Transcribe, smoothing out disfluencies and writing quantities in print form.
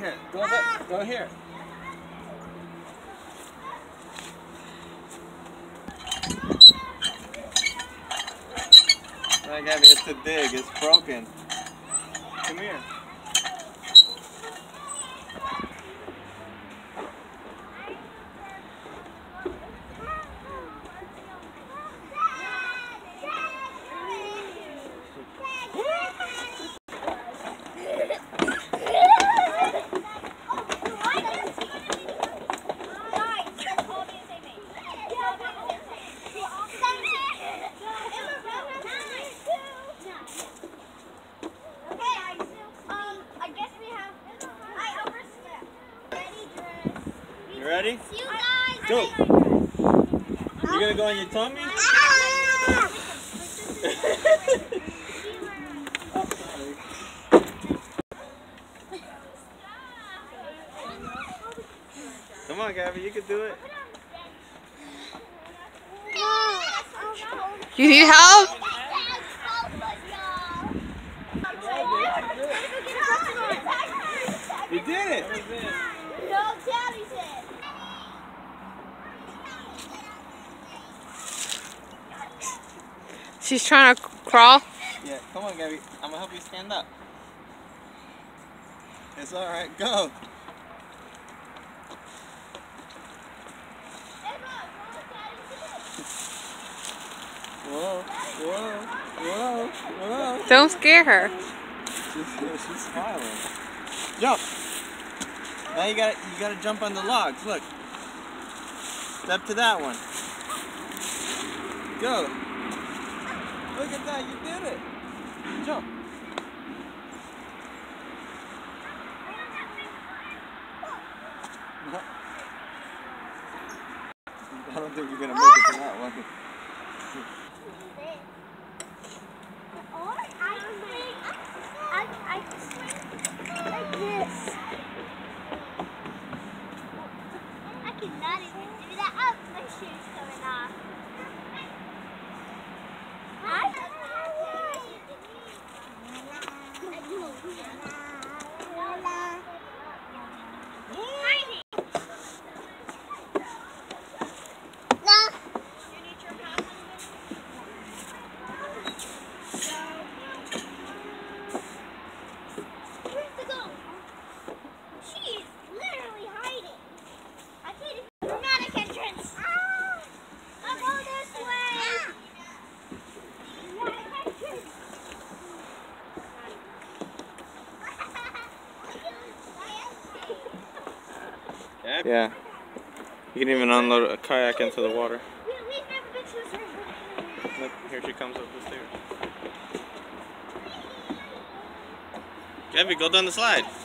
Here, go here. I gotta get to dig. It's broken. Come here. You ready? Go! You gonna go on your tummy? Come on, Gabby, you can do it. You need help? You did it! No, Daddy said. She's trying to crawl. Yeah, come on, Gabby. I'm gonna help you stand up. It's alright, go! Whoa, whoa, whoa, whoa. Don't scare her. She's smiling. Jump! Now you gotta jump on the logs. Look. Step to that one. Go. Look at that, you did it. Jump. I don't think you're gonna make it to that one. I swing like this. I cannot even do that. Oh, my shoe's coming off. Yeah. You can even unload a kayak into the water. Look, here she comes up the stairs. Gabby, go down the slide.